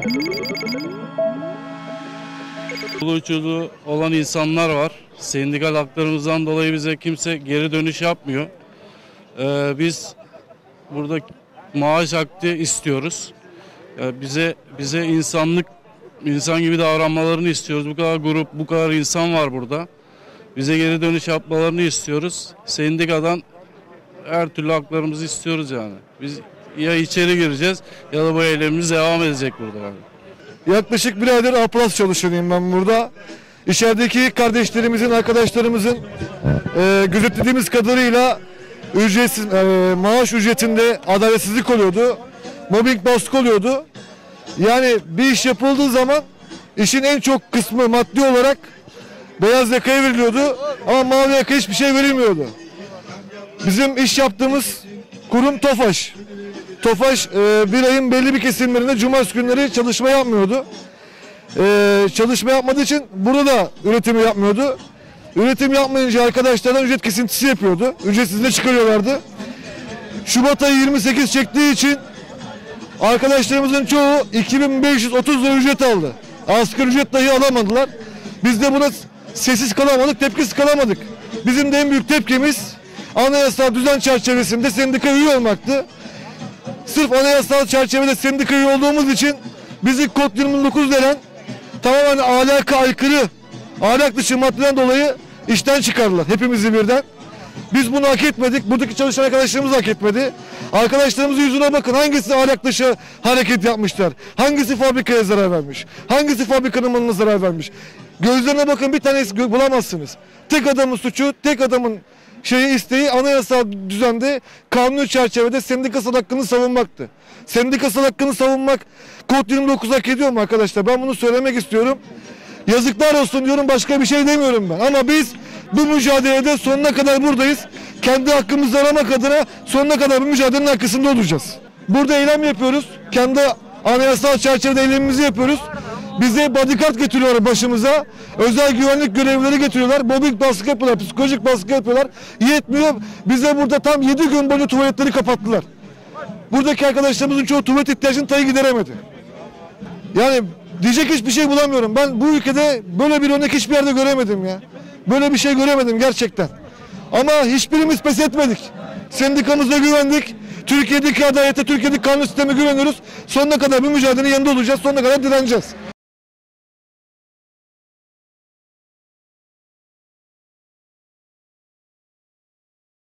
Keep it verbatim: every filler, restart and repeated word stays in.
Çoluğu olan insanlar var. Sendikal haklarımızdan dolayı bize kimse geri dönüş yapmıyor. Ee, biz burada maaş hakkı istiyoruz. Ee, bize bize insanlık, insan gibi davranmalarını istiyoruz. Bu kadar grup, bu kadar insan var burada. Bize geri dönüş yapmalarını istiyoruz. Sendikadan her türlü haklarımızı istiyoruz yani. Biz ya içeri gireceğiz ya da bu eylemimiz devam edecek burada yani. Yaklaşık bir aydır Aplas çalışanıyım ben burada. İçerideki kardeşlerimizin, arkadaşlarımızın e, gözetlediğimiz kadarıyla ücretsiz, e, maaş ücretinde adaletsizlik oluyordu. Mobbing, baskı oluyordu. Yani bir iş yapıldığı zaman işin en çok kısmı maddi olarak beyaz yakaya veriliyordu ama mavi yaka hiçbir şey verilmiyordu. Bizim iş yaptığımız kurum TOFAŞ. TOFAŞ e, bir ayın belli bir kesimlerinde cumartesi günleri çalışma yapmıyordu. E, çalışma yapmadığı için burada da üretimi yapmıyordu. Üretim yapmayınca arkadaşlardan ücret kesintisi yapıyordu. Ücretsizliğe çıkarıyorlardı. Şubat ayı yirmi sekiz çektiği için arkadaşlarımızın çoğu iki bin beş yüz otuz lira ücret aldı. Asgari ücret dahi alamadılar. Biz de buna sessiz kalamadık, tepkisiz kalamadık. Bizim de en büyük tepkimiz anayasal düzen çerçevesinde sendika üye olmaktı. Sırf anayasal çerçevede sendika üye olduğumuz için bizi kod yirmi dokuz denen tamamen ahlaka aykırı, ahlak dışı maddeden dolayı işten çıkardılar hepimizi birden. Biz bunu hak etmedik. Buradaki çalışan arkadaşlarımız hak etmedi. Arkadaşlarımızın yüzüne bakın. Hangisi ahlak dışı hareket yapmışlar? Hangisi fabrikaya zarar vermiş? Hangisi fabrikanın malına zarar vermiş? Gözlerine bakın, bir tanesi bulamazsınız. Tek adamın suçu, tek adamın şeyi isteği anayasal düzende, kanuni çerçevede sendikasal hakkını savunmaktı. Sendikasal hakkını savunmak kod yirmi dokuz hak ediyor mu arkadaşlar? Ben bunu söylemek istiyorum. Yazıklar olsun diyorum, başka bir şey demiyorum ben. Ama biz bu mücadelede sonuna kadar buradayız. Kendi hakkımızı aramak adına sonuna kadar bu mücadelenin arkasında olacağız. Burada eylem yapıyoruz. Kendi anayasal çerçevede eylemimizi yapıyoruz. Bize bodyguard getiriyorlar başımıza. Özel güvenlik görevlileri getiriyorlar. Mobbing baskı yapıyorlar, psikolojik baskı yapıyorlar. Yetmiyor. Bize burada tam yedi gün boyunca tuvaletleri kapattılar. Buradaki arkadaşlarımızın çoğu tuvalet ihtiyacını dahi gideremedi. Yani diyecek hiçbir şey bulamıyorum. Ben bu ülkede böyle bir örnek hiçbir yerde göremedim ya. Böyle bir şey göremedim gerçekten. Ama hiçbirimiz pes etmedik. Sendikamıza güvendik. Türkiye'deki adalete, Türkiye'deki kanun sisteme güveniyoruz. Sonuna kadar bu mücadelenin yanında olacağız. Sonuna kadar direneceğiz.